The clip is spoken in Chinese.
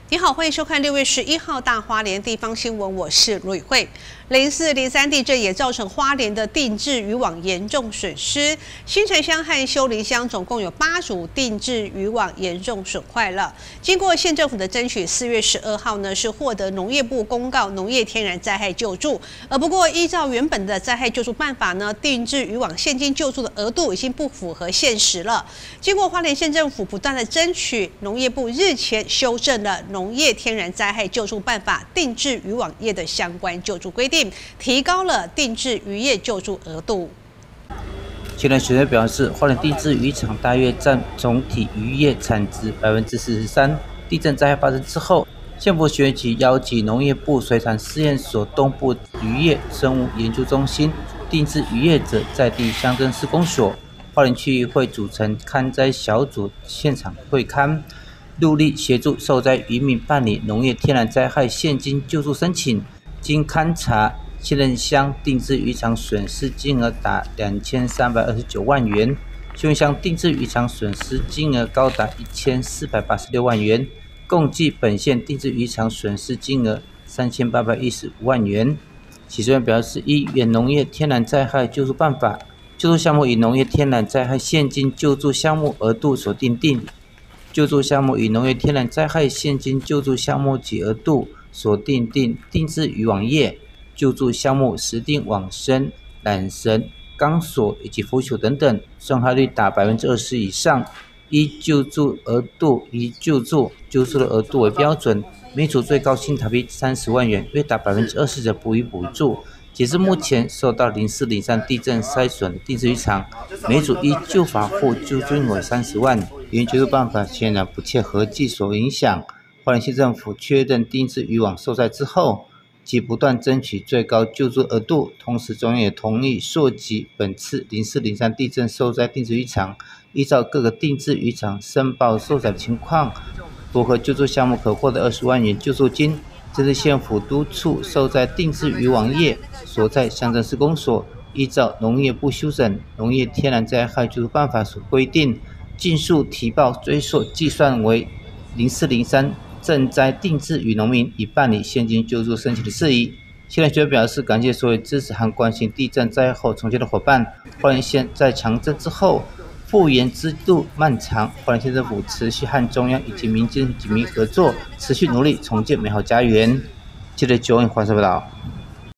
你好，欢迎收看6月11号大花莲地方新闻，我是罗宇慧。04、03地震也造成花莲的定置渔网严重损失，新城乡和修林乡总共有8组定置渔网严重损坏了。经过县政府的争取，4月12号呢是获得农业部公告农业天然灾害救助，不过依照原本的灾害救助办法呢，定置渔网现金救助的额度已经不符合现实了。经过花莲县政府不断的争取，农业部日前修正了农业天然灾害救助办法定置渔网业的相关救助规定，提高了定置渔业救助额度。 前任学者表示，花莲定置渔场大约占总体渔业产值43%。地震灾害发生之后，县府学局邀集农业部水产试验所东部渔业生物研究中心、定置渔业者在地乡镇施工所、花莲区域会组成勘灾小组现场会勘，陆力协助受灾渔民办理农业天然灾害现金救助申请。经勘查，现任乡定置渔场损失金额达2329万元，修林乡定置渔场损失金额高达1486万元，共计本县定置渔场损失金额3815万元。起诉人表示，依原农业天然灾害救助办法，救助项目以农业天然灾害现金救助项目额度所订定，救助项目以农业天然灾害现金救助项目及额度所订定定置渔网业救助项目实定网绳、缆绳、钢索以及浮球等等，损害率达20%以上。依救助额度以救助的额度为标准，每组最高新台币30万元，约达20%的补予补助。截至目前，受到04、03地震灾损的定置渔场，每组依旧法户救助金为30万，原救助办法显然不切合际所影响。花莲县政府确认定置渔网受灾之后，即不断争取最高救助额度，同时中央也同意溯及本次04、03地震受灾定置渔场，依照各个定置渔场申报受灾的情况，符合救助项目可获得20万元救助金。这是县府督促受灾定置渔网业所在乡镇施工所，依照农业部修整农业天然灾害救助办法所规定，尽速提报追溯计算为04、03赈灾定置渔农民，以办理现金救助申请的事宜。县政学表示，感谢所有支持和关心地震灾后重建的伙伴。花莲县在强震之后，复原之路漫长，花莲县政府持续和中央以及民间紧密合作，持续努力重建美好家园。记者9文华视报道。